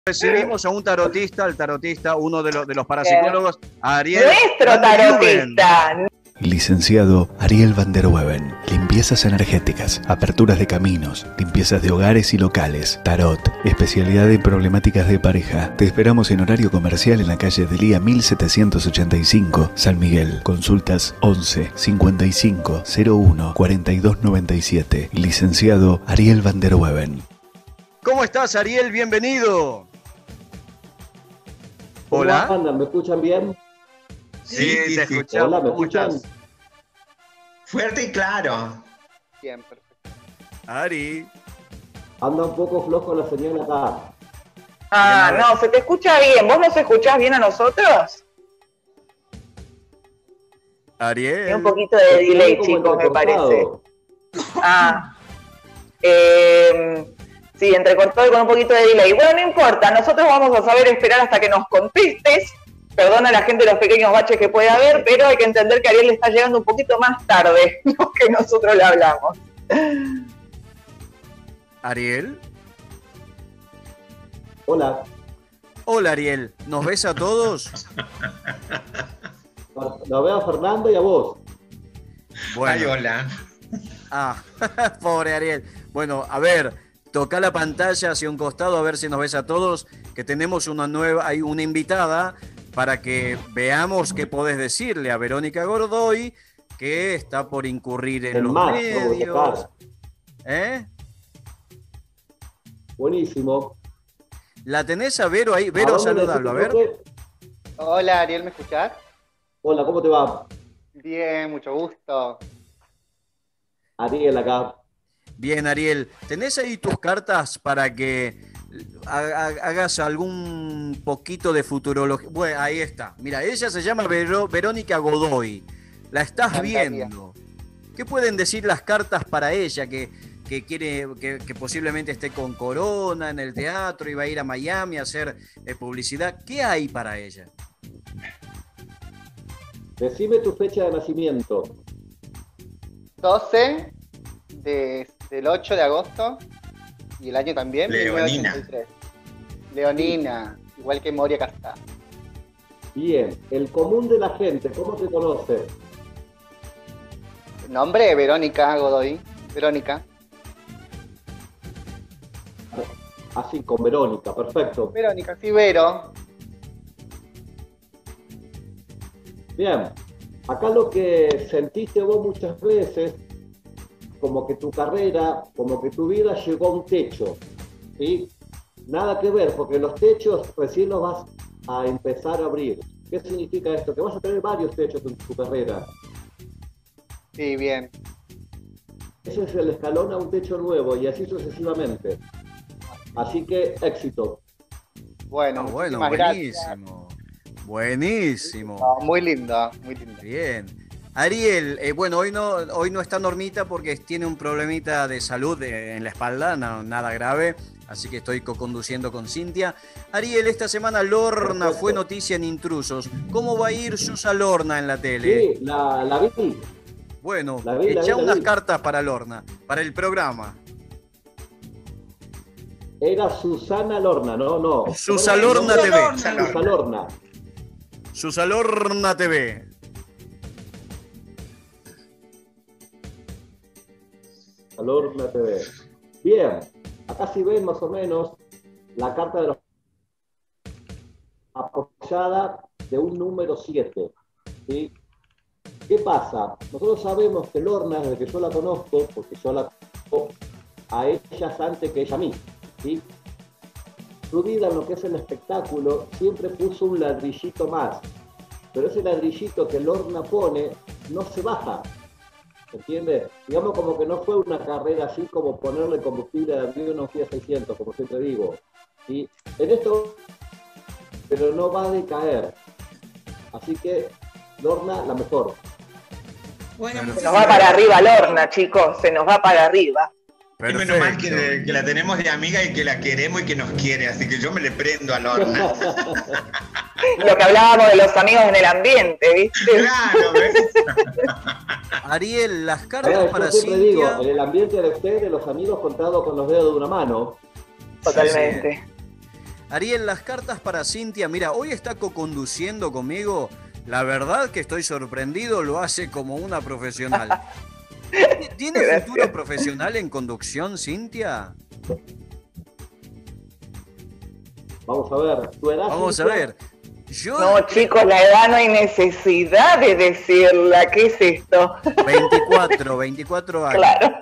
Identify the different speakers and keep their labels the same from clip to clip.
Speaker 1: Recibimos a un tarotista, uno de los parapsicólogos, Ariel.
Speaker 2: Nuestro tarotista.
Speaker 3: Licenciado Ariel van der Weven. Limpiezas energéticas, aperturas de caminos, limpiezas de hogares y locales, tarot, especialidad en problemáticas de pareja. Te esperamos en horario comercial en la calle Delía 1785, San Miguel. Consultas 11 55 01 42 97. Licenciado Ariel van der Weven.
Speaker 1: ¿Cómo estás, Ariel? Bienvenido. Hola.
Speaker 4: ¿Cómo andan? ¿Me escuchan bien?
Speaker 1: Sí, te escuchamos.
Speaker 4: Hola, ¿me
Speaker 1: ¿Cómo
Speaker 4: escuchan?
Speaker 1: estás?
Speaker 5: Fuerte y claro.
Speaker 2: Bien, perfecto.
Speaker 1: Ari.
Speaker 4: Anda un poco flojo la señal acá.
Speaker 2: Ah, no, se te escucha bien. ¿Vos nos escuchás bien a nosotros?
Speaker 1: Ariel.
Speaker 2: Tiene un poquito de delay,
Speaker 4: Como
Speaker 2: chicos, me parece.
Speaker 4: entrecortado.
Speaker 2: Ah. Sí, entrecortado y con un poquito de delay. Bueno, no importa, nosotros vamos a saber esperar hasta que nos contestes. Perdona a la gente de los pequeños baches que puede haber, pero hay que entender que Ariel le está llegando un poquito más tarde lo que nosotros le hablamos.
Speaker 1: Ariel.
Speaker 4: Hola.
Speaker 1: Hola, Ariel. ¿Nos ves a todos?
Speaker 4: Lo veo a Fernando y a vos.
Speaker 5: Ay, hola.
Speaker 1: Ah, pobre Ariel. Bueno, a ver, toca la pantalla hacia un costado a ver si nos ves a todos, que tenemos hay una invitada para que veamos qué podés decirle a Verónica Godoy, que está por incurrir en los
Speaker 4: más,
Speaker 1: medios. ¿Eh?
Speaker 4: Buenísimo.
Speaker 1: ¿La tenés a Vero ahí? Vero, saludalo, a ver.
Speaker 6: Hola, Ariel, ¿me escuchás?
Speaker 4: Hola, ¿cómo te va?
Speaker 6: Bien, mucho gusto.
Speaker 4: Ariel acá.
Speaker 1: Bien, Ariel. ¿Tenés ahí tus cartas para que hagas algún poquito de futurología? Bueno, ahí está. Mira, ella se llama Verónica Godoy. La estás viendo. ¿Qué pueden decir las cartas para ella que quiere, que posiblemente esté con Corona en el teatro y va a ir a Miami a hacer publicidad? ¿Qué hay para ella?
Speaker 4: Decime tu fecha de nacimiento.
Speaker 6: 12 del 8 de agosto y el año también.
Speaker 5: Leonina.
Speaker 6: 1983. Leonina, igual que Moria Castá.
Speaker 4: Bien. El común de la gente, ¿cómo te conoce?
Speaker 6: Nombre, Verónica Godoy. Verónica.
Speaker 4: Así, con Verónica, perfecto.
Speaker 6: Verónica, sí, Vero.
Speaker 4: Bien. Acá lo que sentiste vos muchas veces, como que tu carrera, como que tu vida llegó a un techo, ¿sí? Nada que ver, porque los techos recién los vas a empezar a abrir. ¿Qué significa esto? Que vas a tener varios techos en tu carrera.
Speaker 6: Sí, bien.
Speaker 4: Ese es el escalón a un techo nuevo y así sucesivamente. Así que éxito.
Speaker 6: Bueno,
Speaker 1: Bueno,
Speaker 6: muchísimas gracias.
Speaker 1: buenísimo. Buenísimo.
Speaker 6: No, muy lindo, muy lindo.
Speaker 1: Bien. Ariel, bueno, hoy no está Normita porque tiene un problemita de salud en la espalda, nada grave, así que estoy co-conduciendo con Cintia. Ariel, esta semana Lorna
Speaker 4: Perfecto.
Speaker 1: fue noticia en Intrusos. ¿Cómo va a ir Susa Lorna en la tele?
Speaker 4: Sí, la vi.
Speaker 1: Bueno,
Speaker 4: la vi.
Speaker 1: echa unas cartas para Lorna, para el programa.
Speaker 4: Era Susana Lorna, no.
Speaker 1: Susa Lorna TV.
Speaker 4: Susa Lorna.
Speaker 1: Susa Lorna TV.
Speaker 4: Lorna TV. Bien, acá si ven más o menos la carta de los apoyada de un número 7. ¿Sí? ¿Qué pasa? Nosotros sabemos que Lorna, desde que yo la conozco, porque yo la conozco a ellas antes que ella a mí, ¿sí? Su vida en lo que es el espectáculo siempre puso un ladrillito más, pero ese ladrillito que Lorna pone no se baja. ¿Entiendes? Digamos como que no fue una carrera así como ponerle combustible de avión a un Fiat 600, como siempre digo. ¿Sí? En esto, pero no va a decaer. Así que, Lorna, la mejor.
Speaker 5: Bueno,
Speaker 2: Se nos va para arriba Lorna, chicos, se nos va para arriba.
Speaker 5: y menos mal que la tenemos de amiga y que la queremos y que nos quiere, así que yo me le prendo a Lorna.
Speaker 2: Lo que hablábamos de los amigos en el ambiente, ¿viste?
Speaker 5: Claro, ¿ves?
Speaker 1: Ariel, las
Speaker 4: A
Speaker 1: cartas
Speaker 4: ver,
Speaker 1: para
Speaker 4: yo siempre
Speaker 1: Cintia.
Speaker 4: digo, en el ambiente de ustedes, de los amigos contados con los dedos de una mano.
Speaker 2: Totalmente.
Speaker 1: Ariel, las cartas para Cintia, mira, hoy está co-conduciendo conmigo. La verdad que estoy sorprendido, lo hace como una profesional. ¿Tiene futuro profesional en conducción, Cintia?
Speaker 4: Vamos a ver, tu edad.
Speaker 1: Vamos a ver.
Speaker 2: No, chicos, la edad no hay necesidad de decirla. ¿Qué es esto?
Speaker 1: 24 años.
Speaker 2: Claro.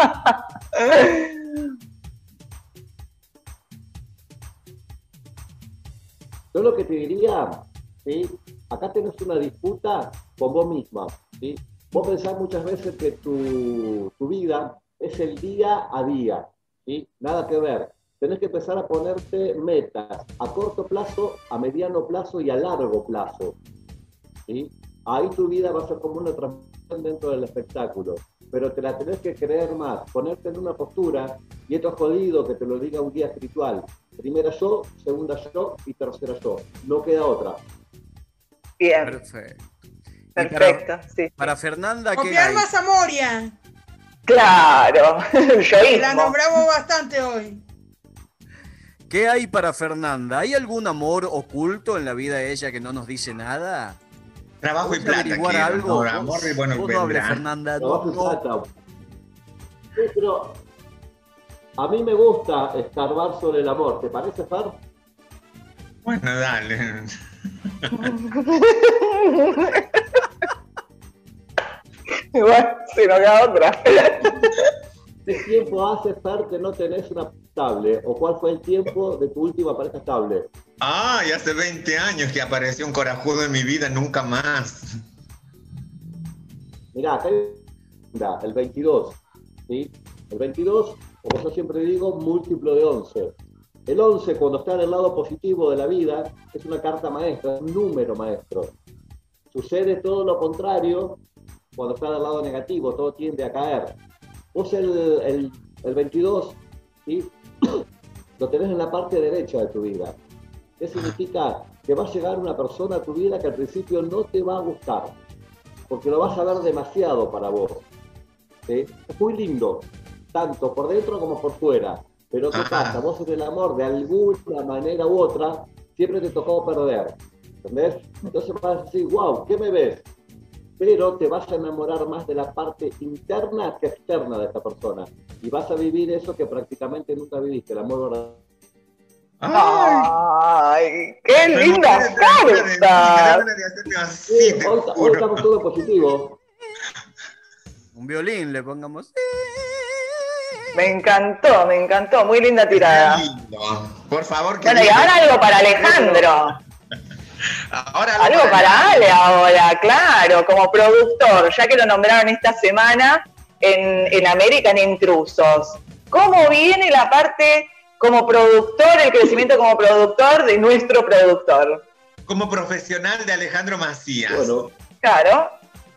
Speaker 4: Yo lo que te diría, ¿sí? Acá tenés una disputa con vos misma, ¿sí? Vos pensás muchas veces que tu vida es el día a día, ¿sí? Nada que ver. Tenés que empezar a ponerte metas a corto plazo, a mediano plazo y a largo plazo, ¿sí? Ahí tu vida va a ser como una transformación dentro del espectáculo, pero te la tenés que creer más, ponerte en una postura, y esto es jodido que te lo diga un guía espiritual. Primera yo, segunda yo y tercera yo. No queda otra.
Speaker 2: Bien.
Speaker 1: Perfecto.
Speaker 2: Perfecto, sí.
Speaker 1: Para Fernanda, ¿qué
Speaker 7: Copiar
Speaker 1: hay?
Speaker 7: más a Moria.
Speaker 2: Claro, yoísmo.
Speaker 7: La nombramos bastante hoy.
Speaker 1: ¿Qué hay para Fernanda? ¿Hay algún amor oculto en la vida de ella que no nos dice nada?
Speaker 5: Trabajo y
Speaker 1: ¿Vamos a
Speaker 5: plata.
Speaker 1: averiguar
Speaker 5: quiero,
Speaker 1: algo?
Speaker 5: no, amor y bueno,
Speaker 1: Vos no hables,
Speaker 5: vendrá.
Speaker 1: Fernanda.
Speaker 4: Trabajo y
Speaker 1: No.
Speaker 4: plata. Sí, pero a mí me gusta escarbar sobre el amor. ¿Te parece, Fer?
Speaker 5: Bueno, dale.
Speaker 2: Bueno, si no queda otra.
Speaker 4: ¿Qué tiempo hace, Fer, que no tenés una estable? ¿O cuál fue el tiempo de tu última pareja estable?
Speaker 5: Ay, hace 20 años que apareció un corajudo en mi vida, nunca más.
Speaker 4: Mirá, acá hay el 22, ¿sí? El 22, como yo siempre digo, múltiplo de 11. El 11, cuando está en el lado positivo de la vida, es una carta maestra, es un número maestro. Sucede todo lo contrario cuando está del lado negativo, todo tiende a caer. Vos el 22, ¿sí? Lo tenés en la parte derecha de tu vida. ¿Qué significa? Que va a llegar una persona a tu vida que al principio no te va a gustar, porque lo vas a ver demasiado para vos, ¿sí? Es muy lindo, tanto por dentro como por fuera, pero ¿qué pasa? Vos en el amor, de alguna manera u otra, siempre te tocó perder, ¿entendés? Entonces vas a decir, wow, ¿qué me ves? Pero te vas a enamorar más de la parte interna que externa de esta persona, y vas a vivir eso que prácticamente nunca viviste, el amor verdadero.
Speaker 2: ¡Ay, qué linda carta!
Speaker 4: Sí, hoy estamos todos positivos.
Speaker 1: Un violín le pongamos.
Speaker 2: Me encantó, muy linda tirada.
Speaker 5: Por favor, que
Speaker 2: bueno, y ahora algo para Alejandro.
Speaker 5: Ahora
Speaker 2: algo para Ale ahora, claro, como productor, ya que lo nombraron esta semana en American Intrusos. ¿Cómo viene la parte como productor, el crecimiento como productor de nuestro productor?
Speaker 5: Como profesional de Alejandro Macías.
Speaker 4: Bueno,
Speaker 2: claro.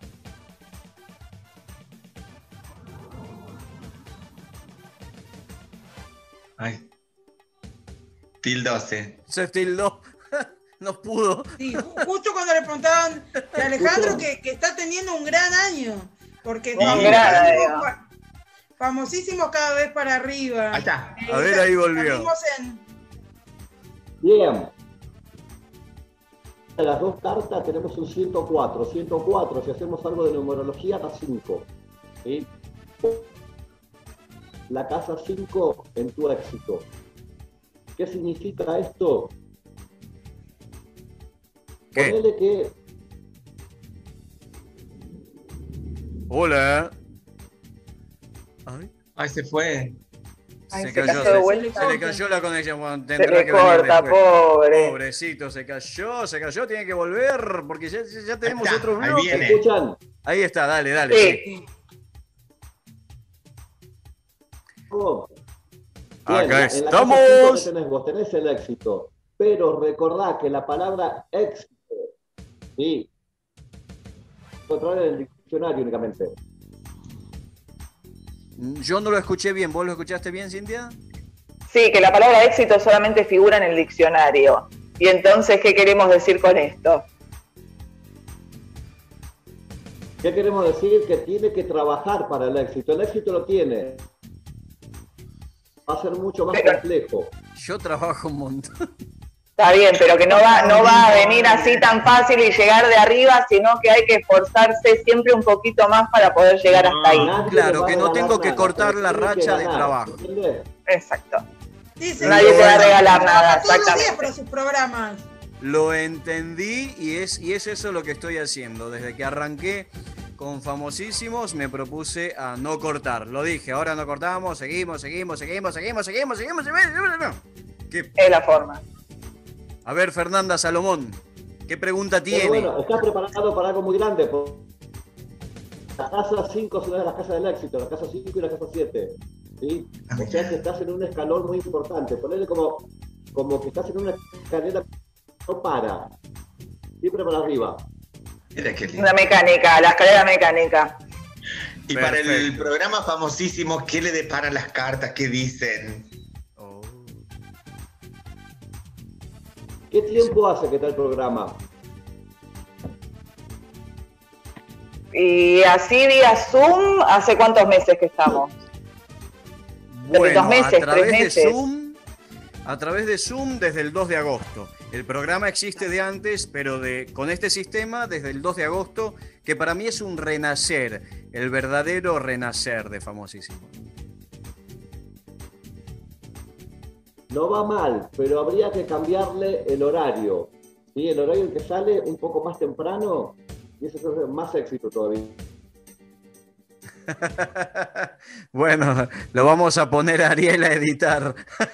Speaker 5: Ay. Tildose.
Speaker 1: Se tildó. No pudo.
Speaker 7: Sí, justo cuando le preguntaban de Alejandro que está teniendo un gran año. Porque famosísimos cada vez para arriba.
Speaker 5: Ahí está.
Speaker 1: A ver, ahí volvió.
Speaker 7: Salimos en...
Speaker 4: bien. De las dos cartas tenemos un 104. 104, si hacemos algo de numerología, da 5. ¿Sí? La casa 5 en tu éxito. ¿Qué significa esto?
Speaker 1: ¿Qué?
Speaker 4: Ponele que...
Speaker 1: Hola. Ay.
Speaker 5: Ay, se fue.
Speaker 2: Ay,
Speaker 1: Se
Speaker 2: se
Speaker 1: cayó,
Speaker 2: cayó de vuelta.
Speaker 1: se le cayó la conexión. Bueno,
Speaker 2: Se
Speaker 1: tendrá
Speaker 2: le
Speaker 1: que venir
Speaker 2: corta,
Speaker 1: después.
Speaker 2: pobre.
Speaker 1: Pobrecito, se cayó, tiene que volver, porque ya tenemos
Speaker 5: está,
Speaker 1: otro
Speaker 5: ahí
Speaker 1: bloque.
Speaker 5: viene.
Speaker 4: ¿Me escuchan?
Speaker 1: Ahí está, dale.
Speaker 2: Sí.
Speaker 4: Oh.
Speaker 1: Acá
Speaker 4: en la
Speaker 1: estamos.
Speaker 4: casa 5 que tenés vos, tenés el éxito. Pero recordá que la palabra éxito, sí, encontrar en el diccionario únicamente.
Speaker 1: Yo no lo escuché bien, ¿vos lo escuchaste bien, Cintia?
Speaker 2: Sí, que la palabra éxito solamente figura en el diccionario. Y entonces, ¿qué queremos decir con esto?
Speaker 4: ¿Qué queremos decir? Que tiene que trabajar para el éxito. El éxito lo tiene. Va a ser mucho más complejo.
Speaker 1: Yo trabajo un montón.
Speaker 2: Está bien, pero que no va a venir así tan fácil y llegar de arriba, sino que hay que esforzarse siempre un poquito más para poder llegar hasta ahí.
Speaker 1: Claro, que no tengo que cortar la racha de trabajo.
Speaker 2: Exacto.
Speaker 7: Dice,
Speaker 2: Nadie te va a regalar nada,
Speaker 7: todos los días
Speaker 2: exactamente.
Speaker 7: para sus programas.
Speaker 1: Lo entendí y es eso lo que estoy haciendo. Desde que arranqué con Famosísimos me propuse a no cortar. Lo dije, ahora no cortamos, seguimos. ¿Qué?
Speaker 2: Es la forma.
Speaker 1: A ver, Fernanda Salomón, ¿qué pregunta
Speaker 4: Pero
Speaker 1: tiene?
Speaker 4: bueno, estás preparado para algo muy grande. La casa 5 son las casas del éxito, la casa 5 y la casa 7. ¿Sí? O sea que estás en un escalón muy importante. Ponele como que estás en una escalera que no para. Siempre para arriba.
Speaker 5: Mira qué lindo.
Speaker 2: La mecánica, la escalera mecánica.
Speaker 5: Y para el
Speaker 1: Perfecto.
Speaker 5: programa famosísimo, ¿qué le deparan las cartas? ¿Qué dicen?
Speaker 1: Oh.
Speaker 4: ¿Qué tiempo hace que está el programa?
Speaker 2: Y así vía Zoom, ¿hace cuántos meses que estamos?
Speaker 1: Bueno,
Speaker 2: 2 meses,
Speaker 1: a través
Speaker 2: 3
Speaker 1: de
Speaker 2: meses.
Speaker 1: a través de Zoom desde el 2 de agosto. El programa existe de antes, pero con este sistema desde el 2 de agosto, que para mí es un renacer, el verdadero renacer de Famosísimo.
Speaker 4: No va mal, pero habría que cambiarle el horario. ¿Sí? El horario en que sale un poco más temprano y eso es más éxito todavía.
Speaker 1: Bueno, lo vamos a poner a Ariel a editar.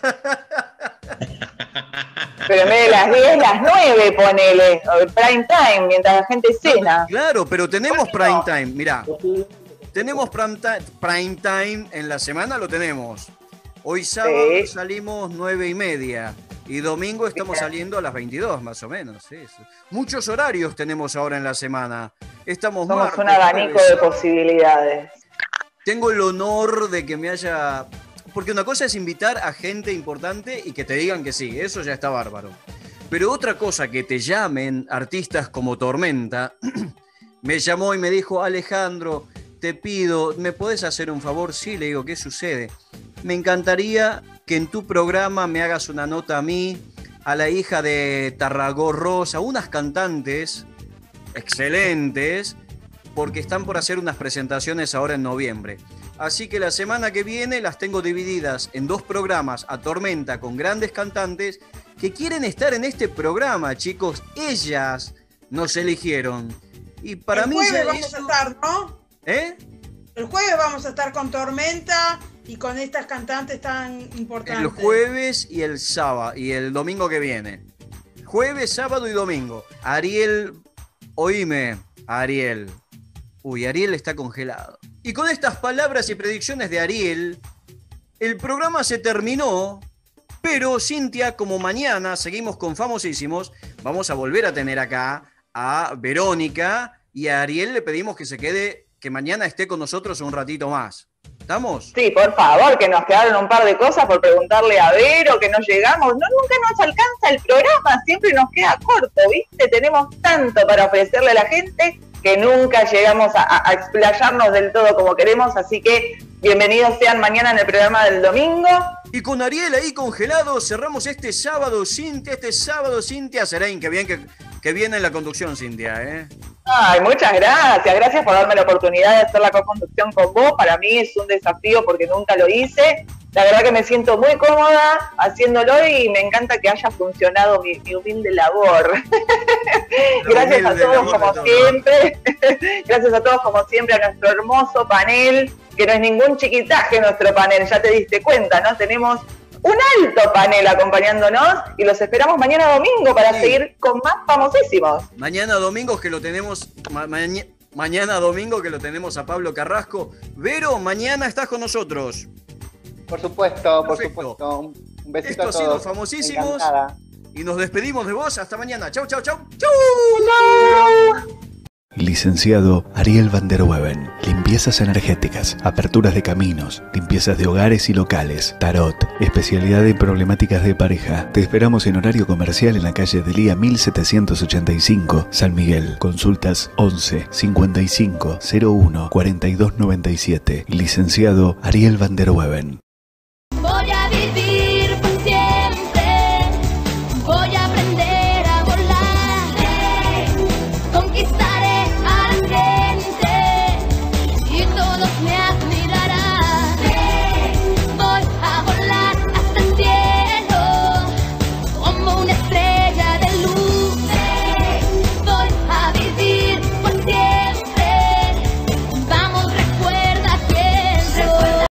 Speaker 2: Pero en vez de las 10, las 9 ponele, o el prime time, mientras la gente cena.
Speaker 1: Claro, pero tenemos
Speaker 2: ¿Por qué no?
Speaker 1: prime time. Mirá, tenemos prime time en la semana, lo tenemos. Hoy sábado
Speaker 2: Sí.
Speaker 1: salimos 9:30 y domingo estamos saliendo a las 22 más o menos. Sí. Muchos horarios tenemos ahora en la semana. Estamos
Speaker 2: Somos
Speaker 1: martes,
Speaker 2: un abanico
Speaker 1: jueves,
Speaker 2: de
Speaker 1: sábado.
Speaker 2: posibilidades.
Speaker 1: Tengo el honor de que me haya... Porque una cosa es invitar a gente importante y que te digan que sí, eso ya está bárbaro. Pero otra cosa, que te llamen artistas como Tormenta, me llamó y me dijo, Alejandro, te pido, ¿me podés hacer un favor? Sí, le digo, ¿qué sucede? Me encantaría que en tu programa me hagas una nota a mí, a la hija de Tarragorros, a unas cantantes excelentes, porque están por hacer unas presentaciones ahora en noviembre. Así que la semana que viene las tengo divididas en 2 programas a Tormenta con grandes cantantes que quieren estar en este programa, chicos. Ellas nos eligieron. Y para
Speaker 7: el
Speaker 1: mí
Speaker 7: jueves
Speaker 1: ya
Speaker 7: vamos
Speaker 1: eso-
Speaker 7: a estar, ¿no?
Speaker 1: ¿Eh?
Speaker 7: El jueves vamos a estar con Tormenta y con estas cantantes tan importantes.
Speaker 1: El jueves y el sábado y el domingo que viene. Jueves, sábado y domingo. Ariel, oíme, Ariel. Uy, Ariel está congelado. Y con estas palabras y predicciones de Ariel, el programa se terminó, pero Cintia, como mañana seguimos con Famosísimos, vamos a volver a tener acá a Verónica y a Ariel le pedimos que se quede, que mañana esté con nosotros un ratito más. ¿Estamos?
Speaker 2: Sí, por favor, que nos quedaron un par de cosas por preguntarle a Vero, que no llegamos. No, nunca nos alcanza el programa, siempre nos queda corto, ¿viste? Tenemos tanto para ofrecerle a la gente que nunca llegamos a explayarnos del todo como queremos, así que bienvenidos sean mañana en el programa del domingo.
Speaker 1: Y con Ariel ahí congelado, cerramos este sábado, Cintia Serain, que bien que viene en la conducción, Cintia, ¿eh?
Speaker 2: Ay, muchas gracias por darme la oportunidad de hacer la co-conducción con vos. Para mí es un desafío porque nunca lo hice. La verdad que me siento muy cómoda haciéndolo y me encanta que haya funcionado mi humilde labor. Gracias a todos como siempre. Gracias a todos como siempre a nuestro hermoso panel, que no es ningún chiquitaje nuestro panel, ya te diste cuenta, ¿no? Tenemos un alto panel acompañándonos y los esperamos mañana domingo para seguir con más Famosísimos.
Speaker 1: Mañana domingo que lo tenemos, mañana domingo que lo tenemos a Pablo Carrasco. Vero, mañana estás con nosotros.
Speaker 6: Por supuesto,
Speaker 1: Perfecto.
Speaker 6: por supuesto. Un besito
Speaker 1: Esto
Speaker 6: a
Speaker 1: ha
Speaker 6: todos.
Speaker 1: sido Famosísimos.
Speaker 6: Encantada.
Speaker 1: Y nos despedimos de vos. Hasta mañana. Chau, chau, chau.
Speaker 3: Licenciado Ariel van der Weven. Limpiezas energéticas, aperturas de caminos, limpiezas de hogares y locales, tarot, especialidad en problemáticas de pareja. Te esperamos en horario comercial en la calle Delía 1785, San Miguel. Consultas 11 55 01 42 97. Licenciado Ariel van der Weven.